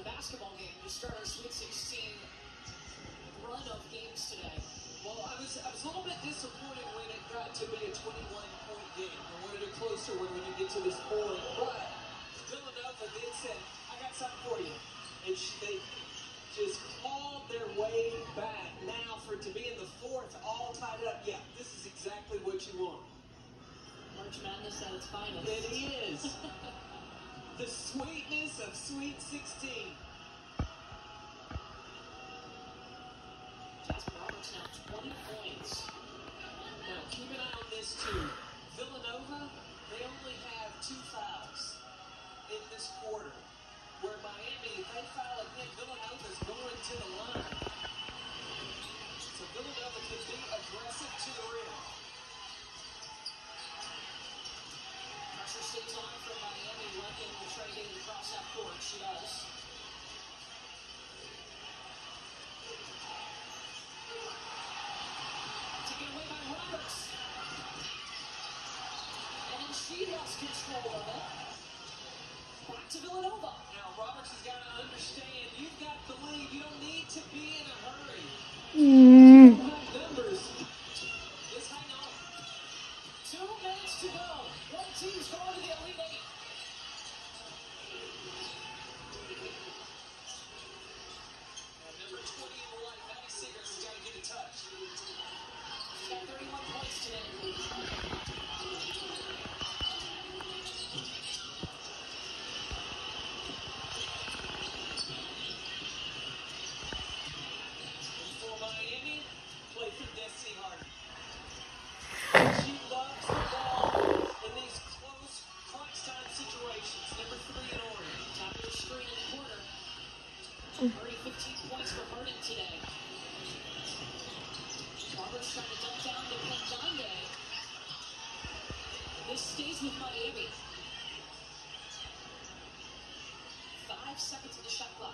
basketball game to start our Sweet 16 run of games today. Well, I was a little bit disappointed when it got to be a 21-point game. I wanted it closer when we get to this point. But Villanova did say, I got something for you. And they just clawed their way back. Now, for it to be in the fourth, all tied up, yeah, this is exactly what you want. March Madness at its finest. It is. The sweetness of Sweet 16. Jasper Roberts now 20 points. Now, keep an eye on this, too. Villanova, they only have 2 fouls in this quarter. Where Miami, if they foul again, Villanova's going to the line. So Villanova can be aggressive to the rim. Pressure stays on from Miami. Lunkin will try to get it across that court. She does. Taken away by Roberts. And then she lost control of it. Back to Villanova. Now, Roberts has got to understand, you've got the lead. You don't need to be in a hurry. Numbers. Just hang on. 2 minutes to go. One team's going to the Elite Eight. Number 20 in the line, Maddie Seegers has got to get a touch. She's got 31 points today. For Miami, play for Destiny Harden. She loves the ball in these close crunch time situations. Number 3 in orange. Top of the screen in the corner. Already 15 points for Harden today. Roberts trying to dump down to Pendande. This stays with Miami. 5 seconds of the shot clock.